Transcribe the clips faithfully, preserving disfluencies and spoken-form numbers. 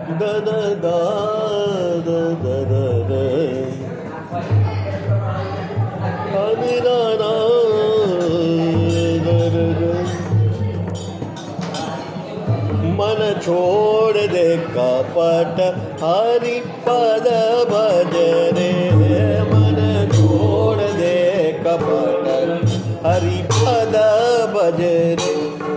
The द द द द द द नि द द द द द। मन छोड़ दे कपट हरि पद भज रे। मन छोड़ दे कपट हरि पद भज रे।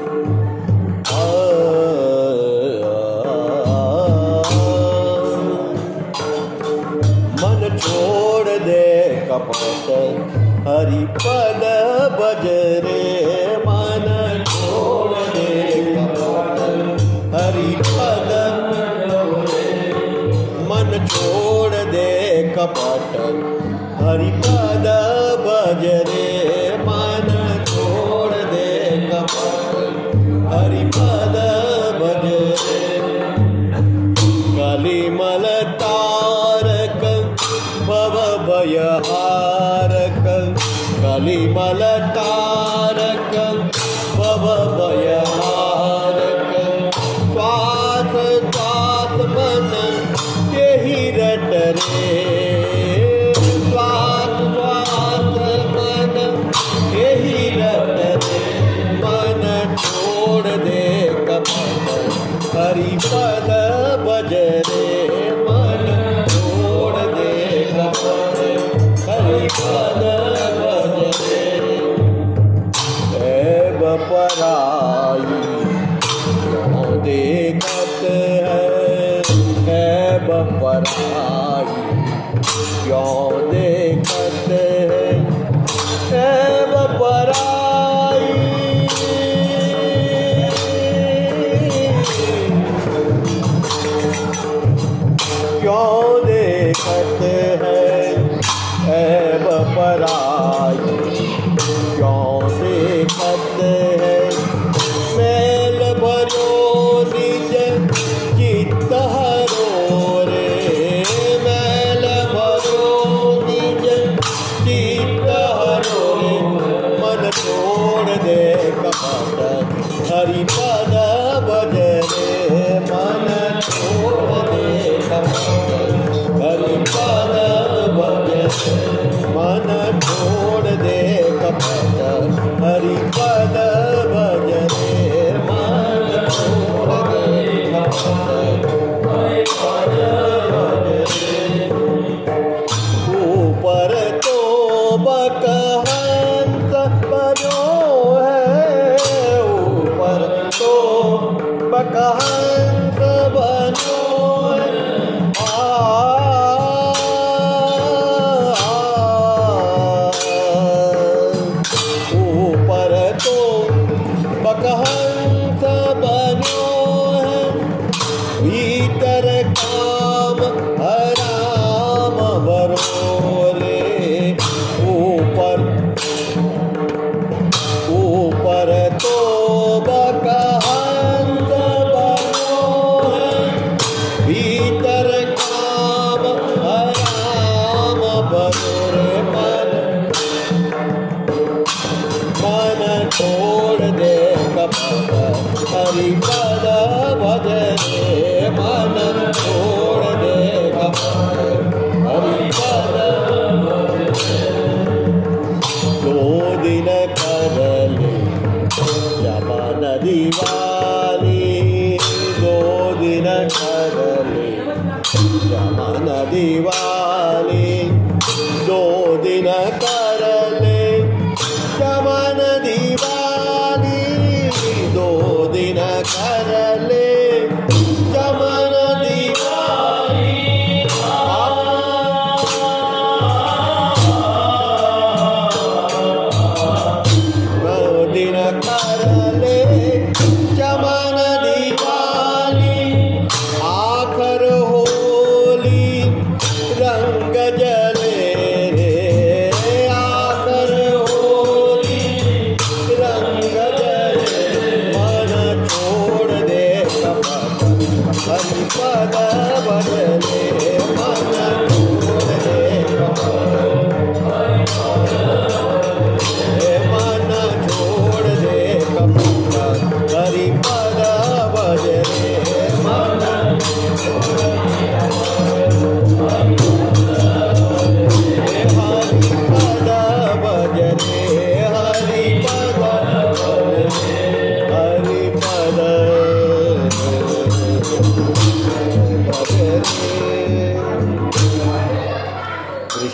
मन छोड़ दे कपट हरि पद भज रे। मन छोड़ दे कपट हरि पद। मन छोड़ दे कपट हरि पद भज रे। मन छोड़ दे कपट हरि पद भज रे। कलिमल तारक भव भय हारक। कलिमल तारक भव भय हारक। स्वाथ स्वाथ मन यही रट रे। स्वाथ स्वाथ मन यही रट रे। मन छोड़ दे कपट हरि पद भज रे। मन छोड़ दे कपट हरि पद भज रे। ऐब पराई क्यों देखत है। ऐब पराई क्यों देखत है। ऐब पराई क्यों देखत है। ऐब पराई क्यों देखत है। मैल भरो निज चित्त हरो रे। मैल भरो निज चित्त हरो रे। मन छोड़ दे कपट हरि पद भज रे। मन छोड़ दे कपट हरि पद भज रे। मन छोड़ दे कपट हरि पद भज रे। मन छोड़ दे कपट हरि पद भज रे। ऊपर तो बकहंस बनो है। ऊपर तो बकहंस बनो है। ऊपर तो बकहंस बनो है। भीतर काम हराम भरो रे। ऊपर ऊपर तो बकहंस बनो है। भीतर काम हराम भरो रे। मन मन छोड़ दे कपट हरि पद भज रे। मन छोड़ दे कपट हरि पद भज रे। दो दिन कर ले जमा नदी वाली। दो दिन कर ले जमा नदी वाली। दो दिन कर ले जमा नदी वाली। दो दिन कर ले जमा नदी वाली। दो दिन कर ले जमा नदी वाली। आखर होली रंग जले रे। आखर होली रंग जले। मन छोड़ दे कपट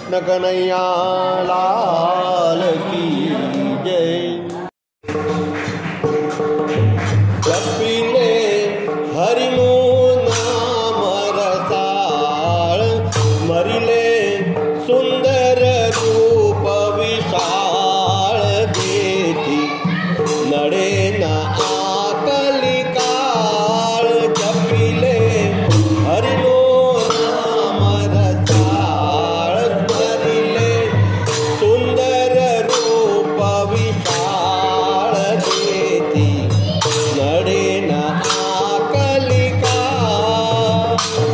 कृष्ण कन्हैया लाल की जय। जपिले हरिनो नाम रसाळ, मरिले सुंदर रूप विशाळ देती, नडे न आकली काळ। जपिले हरिनो नाम रसाळ, मरिले सुंदर रूप विशाळ देती, नडे न आकली काळ।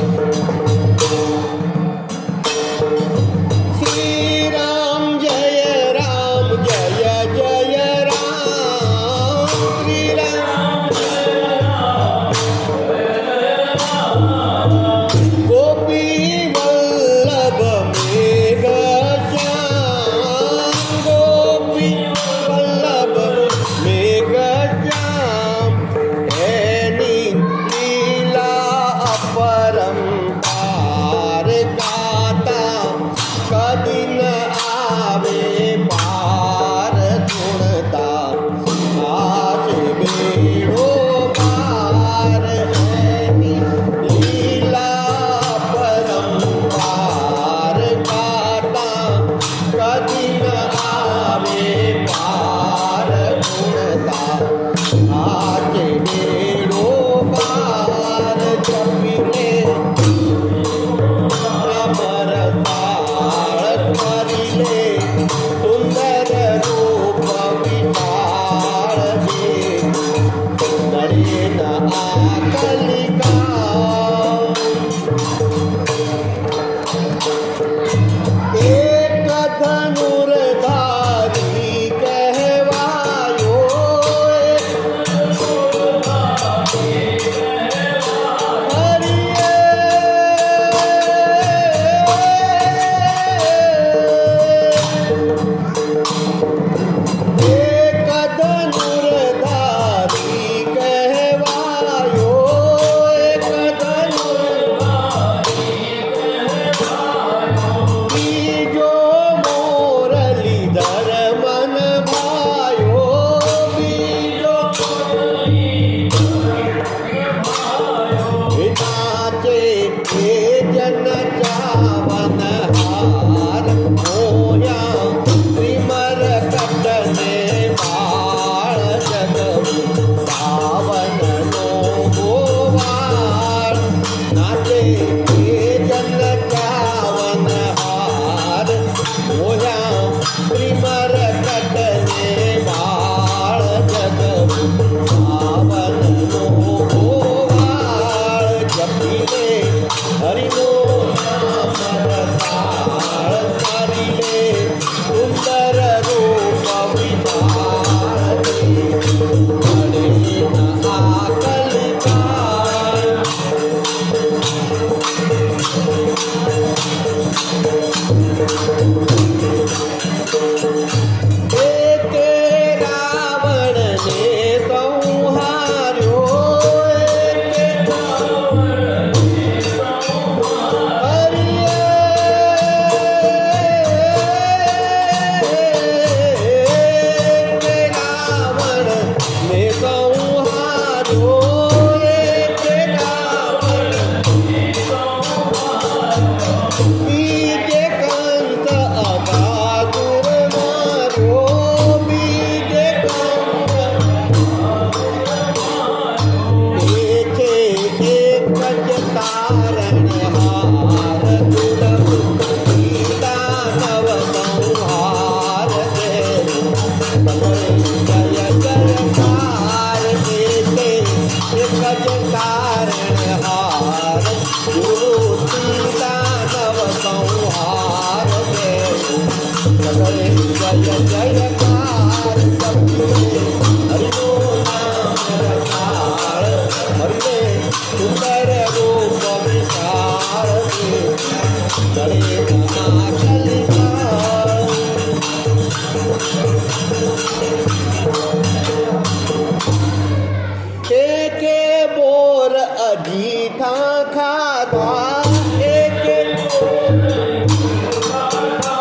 श्री राम जय राम जय जय राम, श्री राम गोपी वल्लभ मेघ श्याम, गोपी वल्लभ मेघ श्याम। ऐनी लीला अपरंपार, गाता कदी न आवे पार। सुनता आज बेड़ो पार, ऐनी लीला अपरंपार, गाता कदी न आवे पार। सुनता आज बेड़ो पार। जपिले अमर ताळ, मरिले सुंदर रूप विशाळ देती, नडे न आकली काळ। एक धनुर्धारी कहवायो, हरिये एक धनुर्धारी कहवायो, एक धनुर्धारी बीजो मुरलीधर मन भायो, बीजो नाचे हे जन चावन हार। मोया त्रिमर कटने बाळ, जगु पावन नो गोवाळ। नाचे हे जन चावन हार, मोया त्रिमर कटने बाळ, जगु पावन नो गोवाळ। जपिले हरिनो नाम रसाळ, मरिले सुंदर रूप विशाळ देती, नडे न आकली काळ। एके रावण ने संहार्यो, एके हरिये एके रावण ने संहार्यो, एके रावण बीजे कंस अगासुर मार्यो, बीजे कंस देखे एक गज तारण हार। दुर्लभ सीता नव संहार देती, जय जयकार देते एक गज तारण हार। गुरु सीता नव संहार देती, जय जयकार। जपिले हरिनो नाम रसाळ, मरिले सुंदर रूप विशाळ देती, नडे न आकली काळ। एके बोर अजीठा खाधा, एके बोर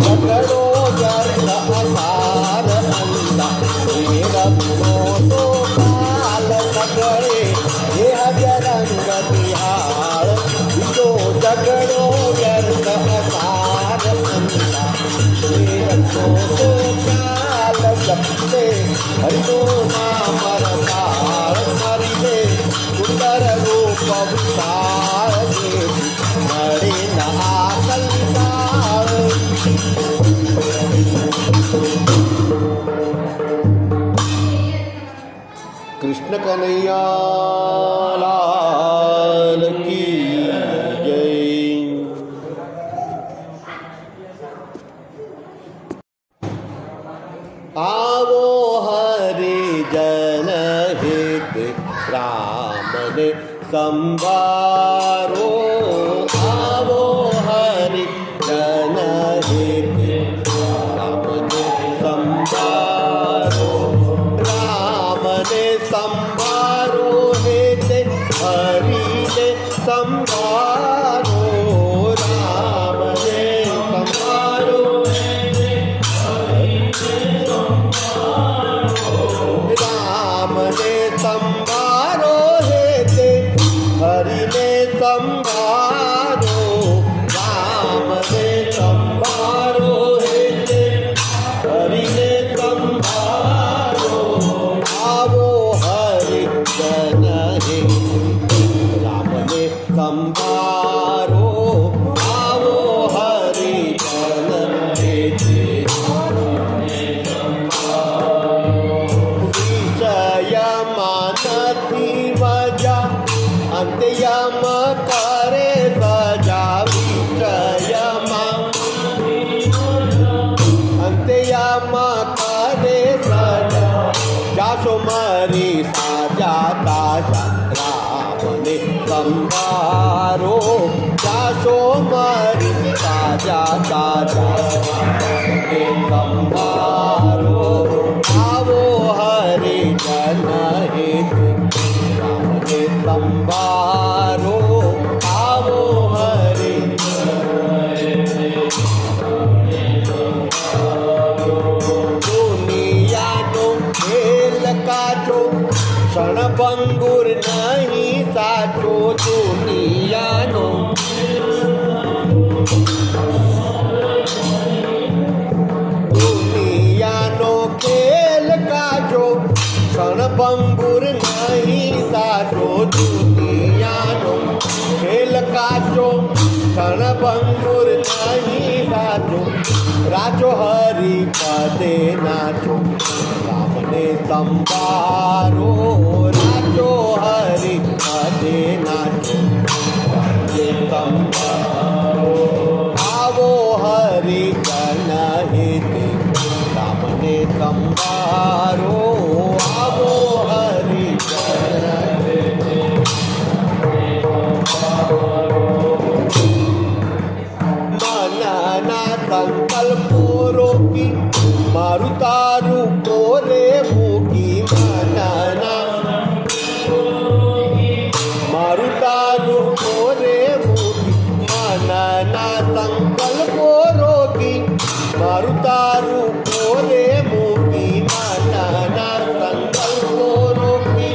झगड़ो गर्द असार अंधा रत्नो तो काल झगड़े ये हजरंग तिहाड़ जो झगड़ो गर्द असार अंधा रत्नो तो काल जपते हरितो नाम रताड़ मरिले सुंदर रूप विशाल देवी मरे न आकल कृष्ण कन्हैया लाल की जय। आवो हरि जन हित राम ने संवारो आवो हरि जन हित राम ने संवारो राम ने संवारो हेते हरि ने संवारो राम ने संवारो राम ने संवारो हेते हरि ने संवारो राम ने संवारो हेते हरि ने संवारो आवो हरि जन हित राम ने संवारो आवो हरि जन हित मानती वजा अंत्यम करे सजा विषय अंत्यम करे सजा जासो मरी साजा ताजा राम ने संवारो जासो मरी साजा ताजा ने संवारो आवो हरि जन हित राम ने संवारो आवो हरि दुनिया नो खेल काचो क्षण भंगुर नहीं साचो दुनिया नो दुनिया नो खेल काचो क्षण भंगुर नहीं साचो दुनिया नो खेल काचो क्षण भंगुर नहीं साचो राचो हरि पदे नाचो राम ने संवारो राचो हरि पदे नाचो राम ने संवारो आवो हरि जन हित राम ने संवारो आवो हरि जन हित मनना संकल्पो रोकी मारुतारु कोरे मुकी मनना मारुतारु कोरे मुकी मनना संकल्पो रोकी मारुतारु कोरे मुकी मनना संकल्पो रोकी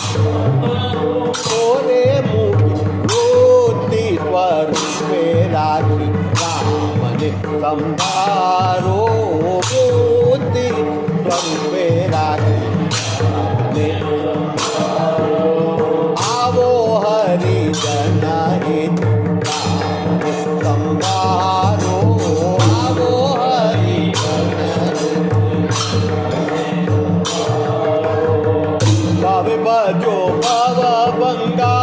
कोरे मुकी रोती स्वरूपे राखी राम ने संवारो रोती स्वरूपे राखी राम ने आवो हरि जन हित राम ने संवारो आवो हरि जन भावे बजो भव बंगा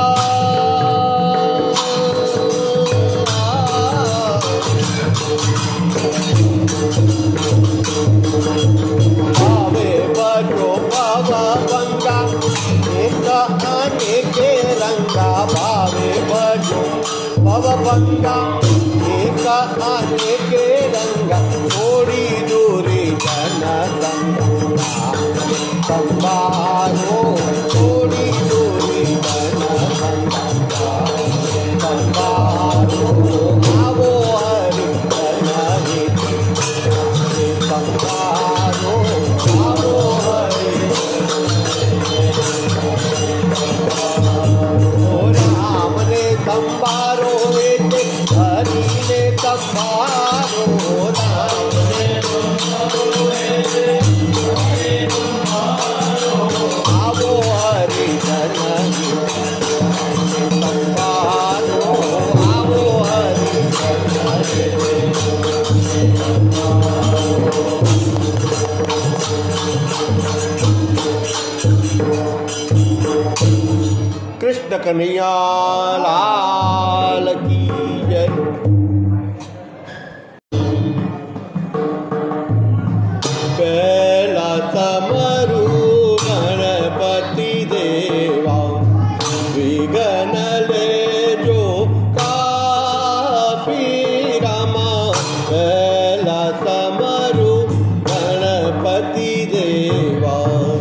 भावे बजो भव बंगा एक आने के रंगा भावे बजो भव बंगा एक आने के रंगा थोड़ी दूरी जन संगा संवारो थोड़ी दूरी जन संगा संवारो आवो हरि जन हित कन्हैया लाल की जय। पहला समरू गणपति देवा विघ्न ले जो कापी रामा। पहला समरू गणपति देवा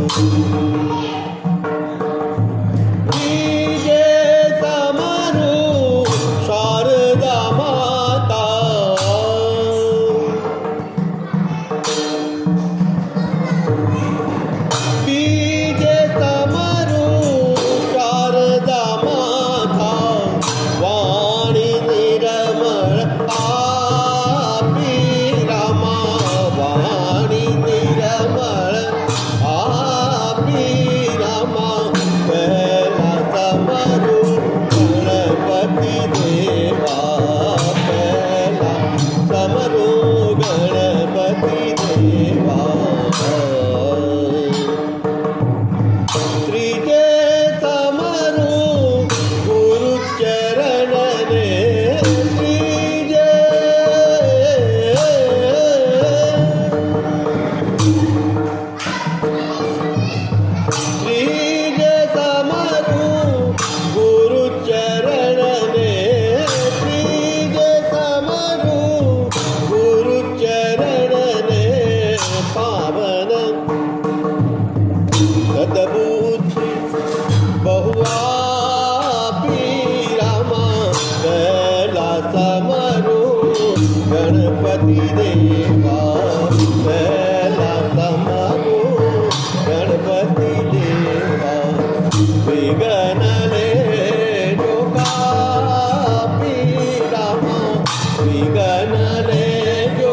गणपति देवा। पहला समरू गणपति देवा विघ्न ले जो कापी रामा। विघ्न ले जो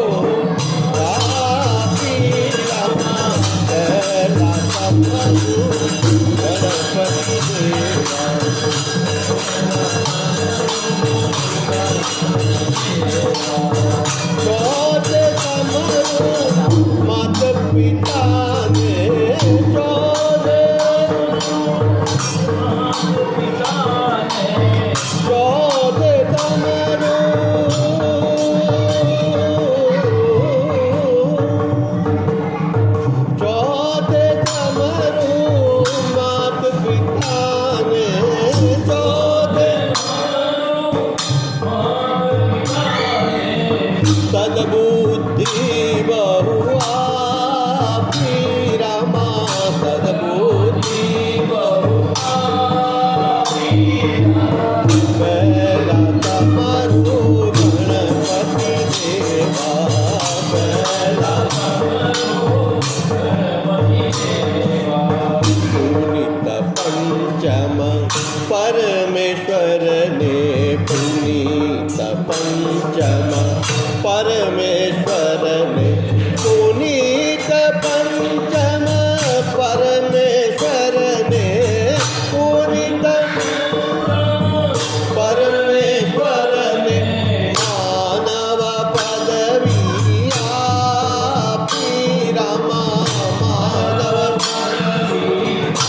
कापी रामा। पहला समरू गणपति देवा। चौथे समरू मात पिता ने चौथे चौथे समरू चौथे समरू मात पिता ने चौथे सद्बुद्धि बहुआ रामा। सद्बुद्धि बहुआ। पहला समरू गणपति देवा। पहला समरू गणपति देवा पुनीत पंचम परमेश्वर ने। पुनीत पंचम परमेश्वर ने। पुनीत पंचम परमेश्वर ने। पुनीत परमेश्वर ने मानव पदवी आपी रामा। मानव पदवी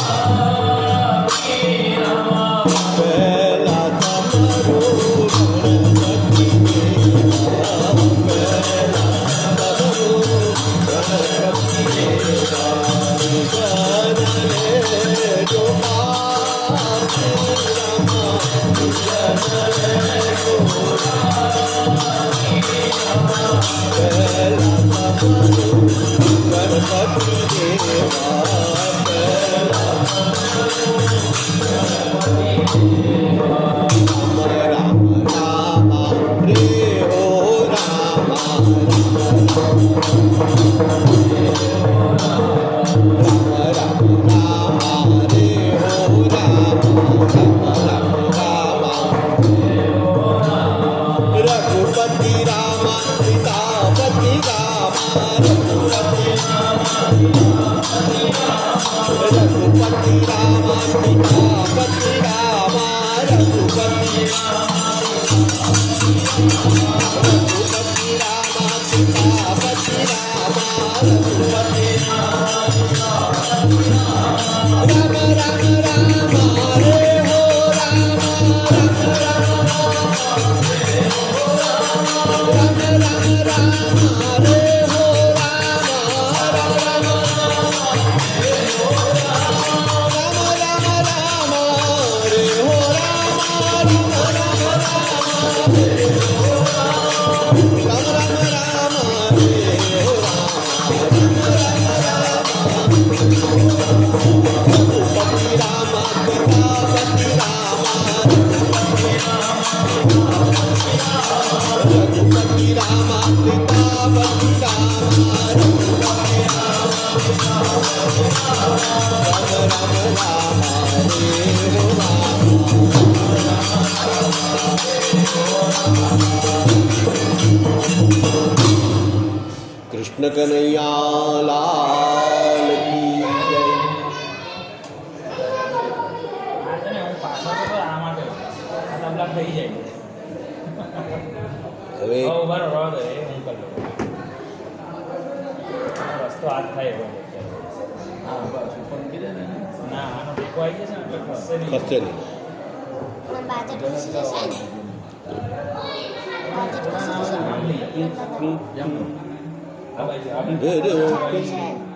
आपी रामा। पहला समरू गणपति देवा। पहला समरू गणपति देवा विघ्न ले जो कापी रामा। विघ्न ले जो कापी रामा। पहला समरू गणपति देवा। पहला समरू गणपति देवा। राम राम रे हो राम। राम राम राम रे हो राम। राम राम रघुपति राम सीतापति राम। रघुपति राम रघुपति राम सीतापति राम। रघुपति रघुपति राम सीतापति राम। रघुपति राम राम राम रे हो राम। કનૈયા લાલ કી જય. હવે રસ્તો હાથ થાય એવો ના આનો ટેકો આવી જશે ને એટલે ખસશે નહીં. ખસશે નહીં. બાજટ ખસી જશે ને. બાજટ ખસી જશે. આમ નહીં. આ બાજુ આ રે રે ચાલુ છે.